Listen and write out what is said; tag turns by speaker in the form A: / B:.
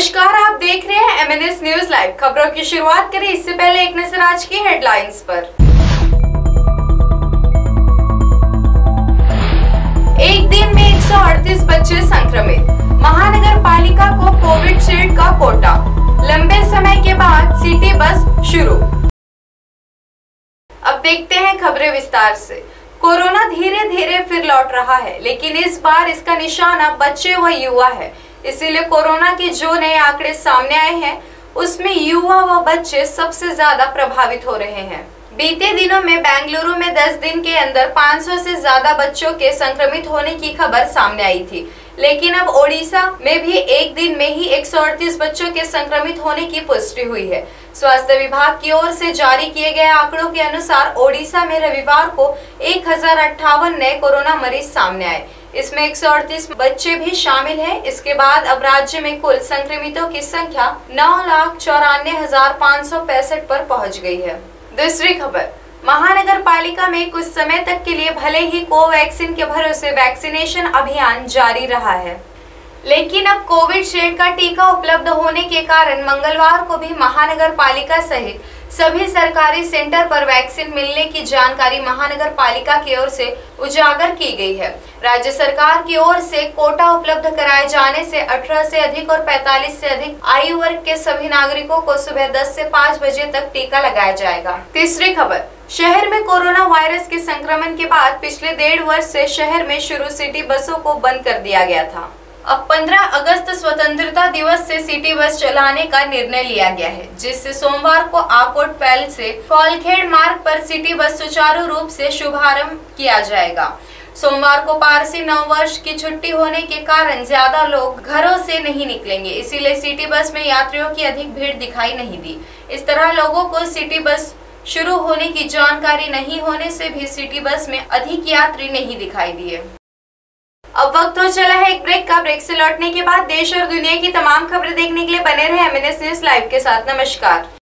A: नमस्कार, आप देख रहे हैं MNS न्यूज लाइव। खबरों की शुरुआत करें इससे पहले एक नजर आज की हेडलाइंस पर। एक दिन में 138 बच्चे संक्रमित, महानगर पालिका को कोविशील्ड का कोटा, लंबे समय के बाद सिटी बस शुरू। अब देखते हैं खबरें विस्तार से। कोरोना धीरे धीरे फिर लौट रहा है, लेकिन इस बार इसका निशाना बच्चे व युवा है। इसीलिए कोरोना के जो नए आंकड़े सामने आए हैं, उसमें युवा व बच्चे सबसे ज्यादा प्रभावित हो रहे हैं। बीते दिनों में बेंगलुरु में 10 दिन के अंदर 500 से ज्यादा बच्चों के संक्रमित होने की खबर सामने आई थी, लेकिन अब ओडिशा में भी एक दिन में ही 138 बच्चों के संक्रमित होने की पुष्टि हुई है। स्वास्थ्य विभाग की ओर से जारी किए गए आंकड़ों के अनुसार ओडिशा में रविवार को 1058 नए कोरोना मरीज सामने आए। इसमें 138 बच्चे भी शामिल हैं। इसके बाद अब राज्य में कुल संक्रमितों की संख्या 9,94,565 पर पहुंच गई है। दूसरी खबर, महानगर पालिका में कुछ समय तक के लिए भले ही कोवैक्सीन के भरोसे वैक्सीनेशन अभियान जारी रहा है, लेकिन अब कोविशील्ड का टीका उपलब्ध होने के कारण मंगलवार को भी महानगर पालिका सहित सभी सरकारी सेंटर पर वैक्सीन मिलने की जानकारी महानगर पालिका की ओर से उजागर की गई है। राज्य सरकार की ओर से कोटा उपलब्ध कराए जाने से 18 से अधिक और 45 से अधिक आयु वर्ग के सभी नागरिकों को सुबह 10 से 5 बजे तक टीका लगाया जाएगा। तीसरी खबर, शहर में कोरोना वायरस के संक्रमण के बाद पिछले 1.5 वर्ष से शहर में शुरू सिटी बसों को बंद कर दिया गया था। अब 15 अगस्त स्वतंत्रता दिवस से सिटी बस चलाने का निर्णय लिया गया है, जिससे सोमवार को आकोट पैल से फॉलखेड़ मार्ग पर सिटी बस सुचारू रूप से शुभारंभ किया जाएगा। सोमवार को पारसी नववर्ष की छुट्टी होने के कारण ज्यादा लोग घरों से नहीं निकलेंगे, इसीलिए सिटी बस में यात्रियों की अधिक भीड़ दिखाई नहीं दी। इस तरह लोगों को सिटी बस शुरू होने की जानकारी नहीं होने से भी सिटी बस में अधिक यात्री नहीं दिखाई दिए। अब वक्त हो चला है एक ब्रेक का। ब्रेक से लौटने के बाद देश और दुनिया की तमाम खबरें देखने के लिए बने रहे MNS न्यूज लाइव के साथ। नमस्कार।